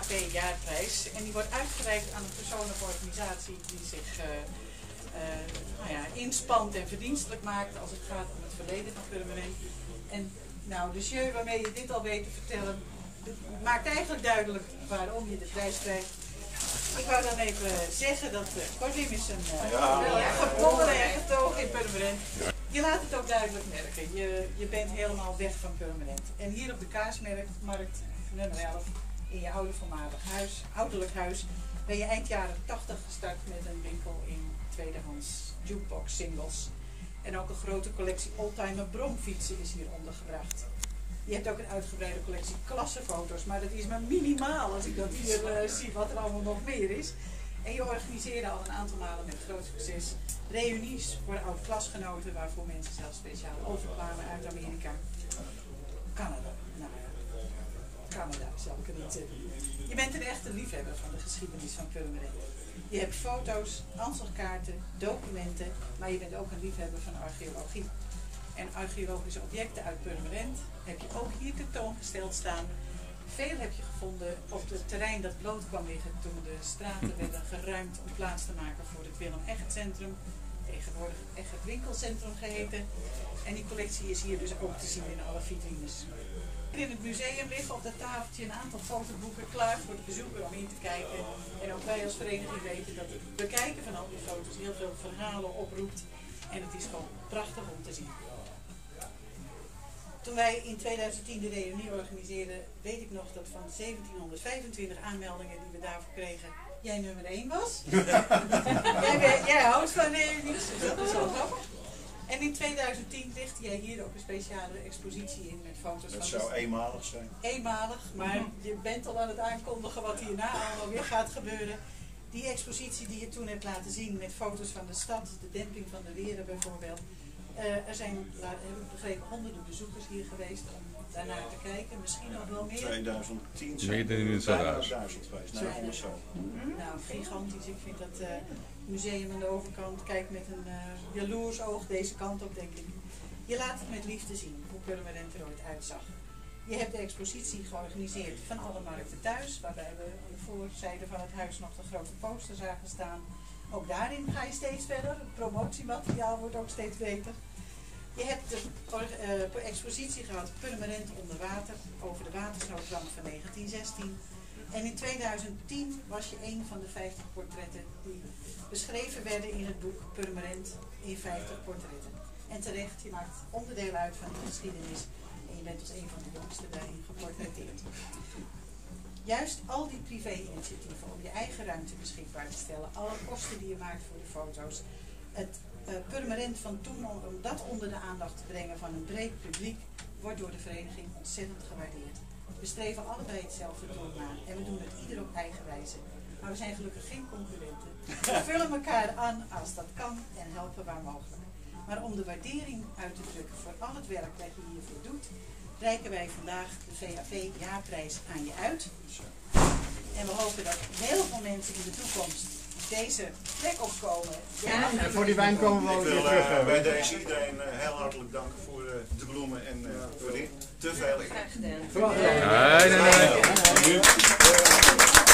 VAV-jaarprijs. En die wordt uitgereikt aan een persoon of organisatie die zich inspant en verdienstelijk maakt als het gaat om het verleden van Purmerend. En nou, de jeu waarmee je dit al weet te vertellen, maakt eigenlijk duidelijk waarom je de prijs krijgt. Ik wou dan even zeggen dat Corwin is een geboren en getogen in Purmerend. Je laat het ook duidelijk merken. Je bent helemaal weg van Purmerend. En hier op de Kaasmarkt, nummer 11, in je ouderlijk huis, ben je eind jaren 80 gestart met een winkel in tweedehands jukebox singles. En ook een grote collectie oldtimer bromfietsen is hier ondergebracht. Je hebt ook een uitgebreide collectie klassenfoto's, maar dat is maar minimaal als ik dat hier zie wat er allemaal nog meer is. En je organiseerde al een aantal malen met groot succes reunies voor oud-klasgenoten, waarvoor mensen zelfs speciaal overkwamen uit Amerika. Canada, zal ik er niet zeggen. Je bent een echte liefhebber van de geschiedenis van Purmerend. Je hebt foto's, ansichtkaarten, documenten, maar je bent ook een liefhebber van archeologie. En archeologische objecten uit Purmerend heb je ook hier tentoongesteld staan. Veel heb je gevonden op het terrein dat bloot kwam liggen toen de straten werden geruimd om plaats te maken voor het Willem Eggert Centrum, tegenwoordig Eggert Winkelcentrum geheten. En die collectie is hier dus ook te zien in alle vitrines. In het museum liggen op dat tafeltje een aantal fotoboeken klaar voor de bezoeker om in te kijken. En ook wij als vereniging weten dat het bekijken van al die foto's heel veel verhalen oproept. En het is gewoon prachtig om te zien. Toen wij in 2010 de reunie organiseerden, weet ik nog dat van 1725 aanmeldingen die we daarvoor kregen, jij nummer 1 was. jij houdt van reunies, dus dat is wel grappig. En in 2010 richtte jij hier ook een speciale expositie in met foto's van... Dat zou eenmalig zijn. Eenmalig, maar je bent al aan het aankondigen wat hierna allemaal weer gaat gebeuren. Die expositie die je toen hebt laten zien met foto's van de stad, de demping van de weren bijvoorbeeld. Er zijn, heb ik begrepen, honderden bezoekers hier geweest om daarnaar te kijken. Misschien nog wel meer. 2010 zijn er bijna 1000 geweest. Nou, zo. Nou, gigantisch. Ik vind dat museum aan de overkant kijkt met een jaloers oog deze kant op, denk ik. Je laat het met liefde zien hoe Purmerend er ooit uitzag. Je hebt de expositie georganiseerd van alle markten thuis, waarbij we aan de voorzijde van het huis nog de grote poster zagen staan. Ook daarin ga je steeds verder. Het promotiemateriaal wordt ook steeds beter. Je hebt de expositie gehad Purmerend onder water over de watersnoodramp van 1916. En in 2010 was je een van de 50 portretten die beschreven werden in het boek Purmerend in 50 portretten. En terecht, je maakt onderdeel uit van de geschiedenis en je bent als een van de jongsten daarin geportretteerd. Juist al die privé-initiatieven om je eigen ruimte beschikbaar te stellen, alle kosten die je maakt voor de foto's, het Purmerend van toen om dat onder de aandacht te brengen van een breed publiek, wordt door de vereniging ontzettend gewaardeerd. We streven allebei hetzelfde doel na en we doen het ieder op eigen wijze. Maar we zijn gelukkig geen concurrenten. We vullen elkaar aan als dat kan en helpen waar mogelijk. Maar om de waardering uit te drukken voor al het werk dat je hiervoor doet, reiken wij vandaag de VAV-jaarprijs aan je uit. En we hopen dat heel veel mensen in de toekomst deze plek opkomen. Ja, en voor die wijn komen we ook weer terug. Ik wil bij deze iedereen heel hartelijk danken voor de bloemen en voor dit. Te veel. Graag gedaan. Nee.